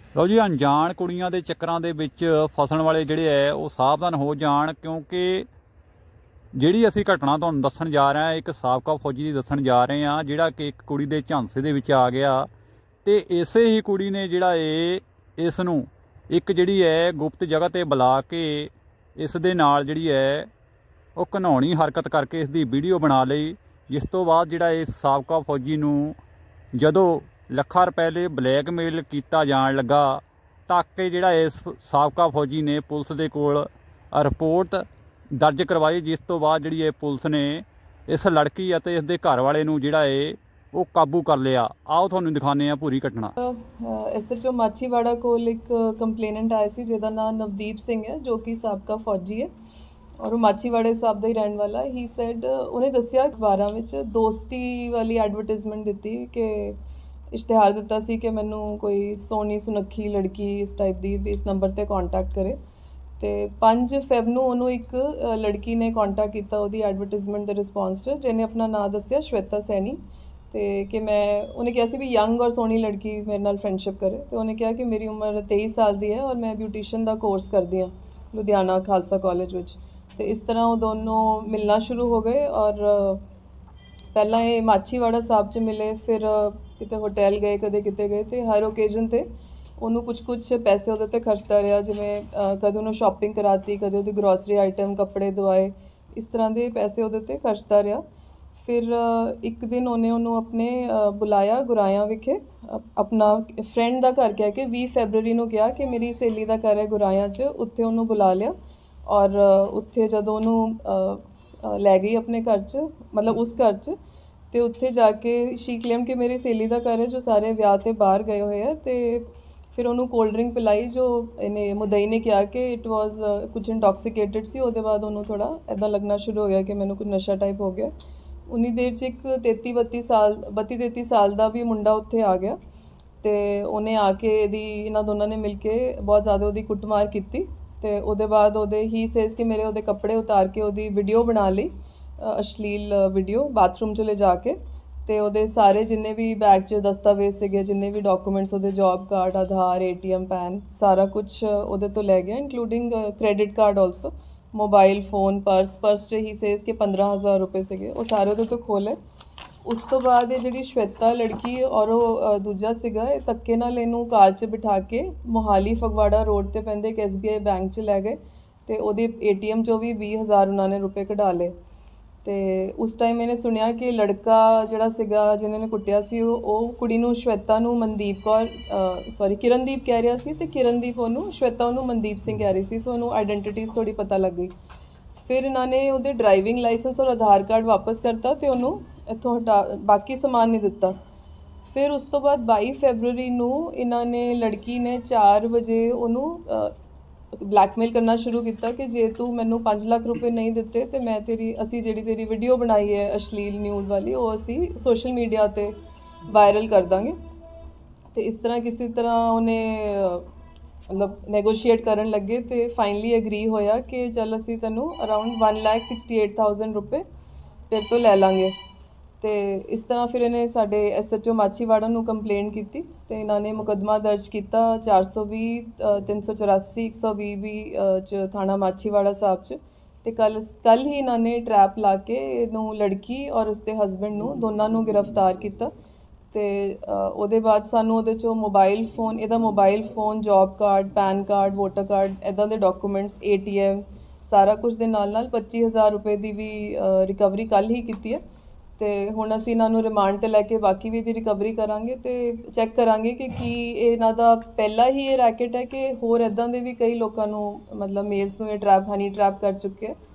ਲਓ ਜੀ, ਅਣਜਾਣ ਕੁੜੀਆਂ ਦੇ ਚੱਕਰਾਂ ਦੇ ਵਿੱਚ ਫਸਣ ਵਾਲੇ ਜਿਹੜੇ ਹੈ ਉਹ ਸਾਵਧਾਨ ਹੋ ਜਾਣ, ਕਿਉਂਕਿ ਜਿਹੜੀ ਅਸੀਂ ਘਟਨਾ ਤੁਹਾਨੂੰ ਦੱਸਣ ਜਾ ਰਹੇ ਹਾਂ ਇੱਕ ਸਾਬਕਾ ਫੌਜੀ ਦੀ ਦੱਸਣ ਜਾ ਰਹੇ ਹਾਂ, ਜਿਹੜਾ ਕਿ ਇੱਕ ਕੁੜੀ ਦੇ ਝਾਂਸੇ ਦੇ ਵਿੱਚ ਆ ਗਿਆ ਤੇ ਇਸੇ ਹੀ ਕੁੜੀ ਨੇ ਜਿਹੜਾ ਇਸ ਨੂੰ ਇੱਕ ਜਿਹੜੀ ਹੈ ਗੁਪਤ ਜਗ੍ਹਾ ਤੇ ਬੁਲਾ ਕੇ ਇਸ ਦੇ ਨਾਲ ਜਿਹੜੀ ਹੈ ਉਹ ਘਿਨਾਉਣੀ ਹਰਕਤ ਕਰਕੇ ਇਸ ਦੀ ਵੀਡੀਓ ਬਣਾ ਲਈ। ਜਿਸ ਤੋਂ ਬਾਅਦ ਜਿਹੜਾ ਇਸ ਸਾਬਕਾ ਫੌਜੀ ਨੂੰ ਜਦੋਂ ਲੱਖਾਂ ਰੁਪਏ ਲਈ ਬਲੈਕਮੇਲ ਕੀਤਾ ਜਾਣ ਲੱਗਾ ਤਾਂ ਕਿ ਜਿਹੜਾ ਇਸ ਸਾਬਕਾ ਫੌਜੀ ਨੇ ਪੁਲਿਸ ਦੇ ਕੋਲ ਰਿਪੋਰਟ ਦਰਜ ਕਰਵਾਈ, ਜਿਸ ਤੋਂ ਬਾਅਦ ਜਿਹੜੀ ਇਹ ਪੁਲਿਸ ਨੇ ਇਸ ਲੜਕੀ ਅਤੇ ਇਸ ਦੇ ਘਰ ਵਾਲੇ ਨੂੰ ਜਿਹੜਾ ਉਹ ਕਾਬੂ ਕਰ ਲਿਆ। ਆਓ ਤੁਹਾਨੂੰ ਦਿਖਾਉਂਦੇ ਹਾਂ ਪੂਰੀ ਘਟਨਾ। SHO ਮਾਛੀਵਾੜਾ ਕੋਲ ਇੱਕ ਕੰਪਲੇਨੈਂਟ ਆਇਆ ਸੀ ਜਿਹਦਾ ਨਾਮ ਨਵਦੀਪ ਸਿੰਘ ਹੈ, ਜੋ ਕਿ ਸਾਬਕਾ ਫੌਜੀ ਹੈ ਔਰ ਉਹ ਮਾਛੀਵਾੜੇ ਸਾਹਿਬ ਦਾ ਹੀ ਰਹਿਣ ਵਾਲਾ। ਹੀ ਸੈਡ ਉਹਨੇ ਦੱਸਿਆ ਅਖਬਾਰਾਂ ਵਿੱਚ ਦੋਸਤੀ ਵਾਲੀ ਐਡਵਰਟਾਈਜ਼ਮੈਂਟ ਦਿੱਤੀ ਕਿ ਇਸ਼ਤਿਹਾਰ ਦਿੱਤਾ ਸੀ ਕਿ ਮੈਨੂੰ ਕੋਈ ਸੋਹਣੀ ਸੁਨੱਖੀ ਲੜਕੀ ਇਸ ਟਾਈਪ ਦੀ ਵੀ ਇਸ ਨੰਬਰ 'ਤੇ ਕੰਟੈਕਟ ਕਰੇ। ਤੇ 5 ਫੈਬ ਨੂੰ ਉਹਨੂੰ ਇੱਕ ਲੜਕੀ ਨੇ ਕੰਟੈਕਟ ਕੀਤਾ ਉਹਦੀ ਐਡਵਰਟਾਈਜ਼ਮੈਂਟ ਦੇ ਰਿਸਪੌਂਸ 'ਚ, ਜਿਹਨੇ ਆਪਣਾ ਨਾਂ ਦੱਸਿਆ ਸ਼ਵੇਤਾ ਸੈਣੀ, ਤੇ ਕਿ ਉਹਨੇ ਕਿਹਾ ਸੀ ਵੀ ਯੰਗ ਔਰ ਸੋਹਣੀ ਲੜਕੀ ਮੇਰੇ ਨਾਲ ਫਰੈਂਡਸ਼ਿਪ ਕਰੇ। ਤੇ ਉਹਨੇ ਕਿਹਾ ਕਿ ਮੇਰੀ ਉਮਰ 23 ਸਾਲ ਦੀ ਹੈ ਔਰ ਮੈਂ ਬਿਊਟੀਸ਼ਨ ਦਾ ਕੋਰਸ ਕਰਦੀ ਹਾਂ ਲੁਧਿਆਣਾ ਖਾਲਸਾ ਕਾਲਜ ਵਿੱਚ। ਤੇ ਇਸ ਤਰ੍ਹਾਂ ਉਹ ਦੋਨੋਂ ਮਿਲਣਾ ਸ਼ੁਰੂ ਹੋ ਗਏ ਔਰ ਪਹਿਲਾਂ ਇਹ ਮਾਛੀਵਾੜਾ ਸਾਹਿਬ 'ਚ ਮਿਲੇ, ਫਿਰ ਕਿਤੇ ਹੋਟਲ ਗਏ, ਕਦੇ ਕਿਤੇ ਗਏ, ਤੇ ਹਰ ਓਕੇਜ਼ਨ 'ਤੇ ਉਹਨੂੰ ਕੁਛ ਪੈਸੇ ਉਹਦੇ 'ਤੇ ਖਰਚਦਾ ਰਿਹਾ, ਜਿਵੇਂ ਕਦੇ ਉਹਨੂੰ ਸ਼ਾਪਿੰਗ ਕਰਾਤੀ, ਕਦੇ ਉਹਦੀ ਗਰੋਸਰੀ ਆਈਟਮ, ਕੱਪੜੇ, ਦਵਾਈ, ਇਸ ਤਰ੍ਹਾਂ ਦੇ ਪੈਸੇ ਉਹਦੇ 'ਤੇ ਖਰਚਦਾ ਰਿਹਾ। ਫਿਰ ਇੱਕ ਦਿਨ ਉਹਨੂੰ ਆਪਣੇ ਬੁਲਾਇਆ ਗੁਰਾਇਆਂ ਵਿਖੇ, ਆਪਣਾ ਫਰੈਂਡ ਦਾ ਘਰ ਕਹਿ ਕੇ 20 ਫੈਬਰਰੀ ਨੂੰ ਕਿਹਾ ਕਿ ਮੇਰੀ ਸਹੇਲੀ ਦਾ ਘਰ ਹੈ ਗੁਰਾਇਆਂ 'ਚ, ਉੱਥੇ ਉਹਨੂੰ ਬੁਲਾ ਲਿਆ। ਔਰ ਉੱਥੇ ਜਦੋਂ ਉਹਨੂੰ ਲੈ ਗਈ ਆਪਣੇ ਘਰ 'ਚ, ਮਤਲਬ ਉਸ ਘਰ 'ਚ, ਤੇ ਉੱਥੇ ਜਾ ਕੇ ਸ਼ੀ ਕਲੇਮ ਕਿ ਮੇਰੀ ਸਹੇਲੀ ਦਾ ਘਰ ਹੈ ਜੋ ਸਾਰੇ ਵਿਆਹ 'ਤੇ ਬਾਹਰ ਗਏ ਹੋਏ ਆ। ਤੇ ਫਿਰ ਉਹਨੂੰ ਕੋਲਡ ਡਰਿੰਕ ਪਿਲਾਈ, ਜੋ ਇਹਨੇ ਮੁਦਈ ਨੇ ਕਿਹਾ ਕਿ ਇਟ ਵਾਜ਼ ਕੁਝ ਇੰਟੌਕਸੀਕੇਟਡ ਸੀ। ਉਹਦੇ ਬਾਅਦ ਉਹਨੂੰ ਥੋੜ੍ਹਾ ਇੱਦਾਂ ਲੱਗਣਾ ਸ਼ੁਰੂ ਹੋ ਗਿਆ ਕਿ ਮੈਨੂੰ ਕੁਝ ਨਸ਼ਾ ਟਾਈਪ ਹੋ ਗਿਆ। ਉਨੀ ਦੇਰ 'ਚ ਇੱਕ 32-33 ਸਾਲ ਦਾ ਵੀ ਮੁੰਡਾ ਉੱਥੇ ਆ ਗਿਆ ਤੇ ਉਹਨੇ ਆ ਕੇ ਇਹਨਾਂ ਦੋਨਾਂ ਨੇ ਮਿਲ ਕੇ ਬਹੁਤ ਜ਼ਿਆਦਾ ਉਹਦੀ ਕੁੱਟਮਾਰ ਕੀਤੀ। ਤੇ ਉਹਦੇ ਬਾਅਦ ਹੀ ਸੇਜ਼ ਕਿ ਮੇਰੇ ਉਹਦੇ ਕੱਪੜੇ ਉਤਾਰ ਕੇ ਉਹਦੀ ਵੀਡੀਓ ਬਣਾ ਲਈ, ਅਸ਼ਲੀਲ ਵੀਡੀਓ, ਬਾਥਰੂਮ 'ਚ ਲੈ ਜਾ ਕੇ। ਤੇ ਉਹਦੇ ਸਾਰੇ ਜਿੰਨੇ ਵੀ ਬੈਗ 'ਚ ਦਸਤਾਵੇਜ਼ ਸੀਗੇ, ਜਿੰਨੇ ਵੀ ਡਾਕੂਮੈਂਟਸ, ਉਹਦੇ job card, Aadhaar, ATM, PAN, ਸਾਰਾ ਕੁਛ ਉਹਦੇ ਤੋਂ ਲੈ ਗਿਆ, including credit card also, mobile phone, purse 'ਚ ਹੀ ਸੇਜ਼ ਕਿ 15,000 ਰੁਪਏ ਸੀਗੇ, ਉਹ ਸਾਰੇ ਉਹਦੇ ਤੋਂ ਖੋਲ੍ਹੇ। ਉਸ ਤੋਂ ਬਾਅਦ ਇਹ ਜਿਹੜੀ ਸ਼ਵੇਤਾ ਲੜਕੀ ਔਰ ਉਹ ਦੂਜਾ ਸੀਗਾ, ਇਹ ਧੱਕੇ ਨਾਲ ਇਹਨੂੰ ਕਾਰ 'ਚ ਬਿਠਾ ਕੇ ਮੋਹਾਲੀ ਫਗਵਾੜਾ ਰੋਡ 'ਤੇ ਪੈਂਦੇ ਇੱਕ SBI ਬੈਂਕ 'ਚ ਲੈ ਗਏ ਤੇ ਉਹਦੇ ATM 'ਚੋਂ ਵੀ 20,000 ਉਹਨਾਂ ਨੇ ਰੁਪਏ ਕਢਾ ਲਏ। ਤੇ ਉਸ ਟਾਈਮ ਇਹਨੇ ਸੁਣਿਆ ਕਿ ਲੜਕਾ ਜਿਹੜਾ ਸੀਗਾ ਜਿਹਨੇ ਨੇ ਕੁੱਟਿਆ ਸੀ, ਉਹ ਕੁੜੀ ਨੂੰ ਸ਼ਵੇਤਾ ਨੂੰ ਕਿਰਨਦੀਪ ਕਹਿ ਰਿਹਾ ਸੀ, ਤੇ ਕਿਰਨਦੀਪ ਸ਼ਵੇਤਾ ਉਹਨੂੰ ਮਨਦੀਪ ਸਿੰਘ ਕਹਿ ਰਹੀ ਸੀ। ਸੋ ਉਹਨੂੰ ਆਈਡੈਂਟੀਟੀਜ਼ ਥੋੜ੍ਹੀ ਪਤਾ ਲੱਗ ਗਈ। ਫਿਰ ਇਹਨਾਂ ਨੇ ਉਹਦੇ ਡਰਾਈਵਿੰਗ ਲਾਇਸੈਂਸ ਔਰ ਆਧਾਰ ਕਾਰਡ ਵਾਪਸ ਕਰਤਾ ਤੇ ਉਹਨੂੰ ਇੱਥੋਂ ਬਾਕੀ ਸਮਾਨ ਨਹੀਂ ਦਿੱਤਾ। ਫਿਰ ਉਸ ਤੋਂ ਬਾਅਦ 22 ਫੈਬਰਰੀ ਨੂੰ ਇਹਨਾਂ ਨੇ ਲੜਕੀ ਨੇ 4 ਵਜੇ ਉਹਨੂੰ ਬਲੈਕਮੇਲ ਕਰਨਾ ਸ਼ੁਰੂ ਕੀਤਾ ਕਿ ਜੇ ਤੂੰ ਮੈਨੂੰ 5 ਲੱਖ ਰੁਪਏ ਨਹੀਂ ਦਿੱਤੇ ਤੇ ਮੈਂ ਅਸੀਂ ਜਿਹੜੀ ਤੇਰੀ ਵੀਡੀਓ ਬਣਾਈ ਹੈ ਅਸ਼ਲੀਲ ਨਿਊਡ ਵਾਲੀ, ਉਹ ਅਸੀਂ ਸੋਸ਼ਲ ਮੀਡੀਆ 'ਤੇ ਵਾਇਰਲ ਕਰ ਦਾਂਗੇ। ਤੇ ਇਸ ਤਰ੍ਹਾਂ ਕਿਸੇ ਤਰ੍ਹਾਂ ਉਹਨੇ ਮਤਲਬ ਨੈਗੋਸ਼ੀਏਟ ਕਰਨ ਲੱਗੇ ਤੇ ਫਾਈਨਲੀ ਐਗਰੀ ਹੋਇਆ ਕਿ ਚੱਲ ਅਸੀਂ ਤੈਨੂੰ ਅਰਾਊਂਡ 1,68,000 ਰੁਪਏ ਤੇਰੇ ਤੋਂ ਲੈ ਲਾਂਗੇ। ਤੇ ਇਸ ਤਰ੍ਹਾਂ ਫਿਰ ਇਹਨੇ ਸਾਡੇ SHO ਮਾਛੀਵਾੜਾ ਨੂੰ ਕੰਪਲੇਂਟ ਕੀਤੀ ਤੇ ਇਹਨਾਂ ਨੇ ਮੁਕੱਦਮਾ ਦਰਜ ਕੀਤਾ 420, 384, 120 ਵੀ 'ਚ ਥਾਣਾ ਮਾਛੀਵਾੜਾ ਸਾਹਿਬ 'ਚ। ਤੇ ਕੱਲ ਹੀ ਇਹਨਾਂ ਨੇ ਟਰੈਪ ਲਾ ਕੇ ਇਹਨੂੰ, ਲੜਕੀ ਔਰ ਉਸਦੇ ਹਸਬੈਂਡ ਨੂੰ, ਦੋਨਾਂ ਨੂੰ ਗ੍ਰਿਫਤਾਰ ਕੀਤਾ। ਤੇ ਉਹਦੇ ਬਾਅਦ ਸਾਨੂੰ ਉਹਦੇ 'ਚੋਂ ਇਹਦਾ mobile phone, job card, PAN card, voter card, ਇੱਦਾਂ ਦੇ ਡਾਕੂਮੈਂਟਸ, ATM, ਸਾਰਾ ਕੁਝ ਦੇ ਨਾਲ 25,000 ਰੁਪਏ ਦੀ ਵੀ ਰਿਕਵਰੀ ਕੱਲ੍ਹ ਹੀ ਕੀਤੀ ਹੈ। ਤੇ ਹੁਣ ਅਸੀਂ ਇਹਨਾਂ ਨੂੰ ਰਿਮਾਂਡ 'ਤੇ ਲੈ ਕੇ ਬਾਕੀ ਵੀ ਇਹਦੀ ਰਿਕਵਰੀ ਕਰਾਂਗੇ ਤੇ ਚੈੱਕ ਕਰਾਂਗੇ ਕਿ ਕੀ ਇਹਨਾਂ ਦਾ ਪਹਿਲਾਂ ਹੀ ਇਹ ਰੈਕਟ ਹੈ ਕਿ ਹੋਰ ਇੱਦਾਂ ਦੇ ਵੀ ਕਈ ਲੋਕਾਂ ਨੂੰ, ਮਤਲਬ ਮੇਲਸ ਨੂੰ ਇਹ ਹਨੀ ਟਰੈਪ ਕਰ ਚੁੱਕੇ ਆ।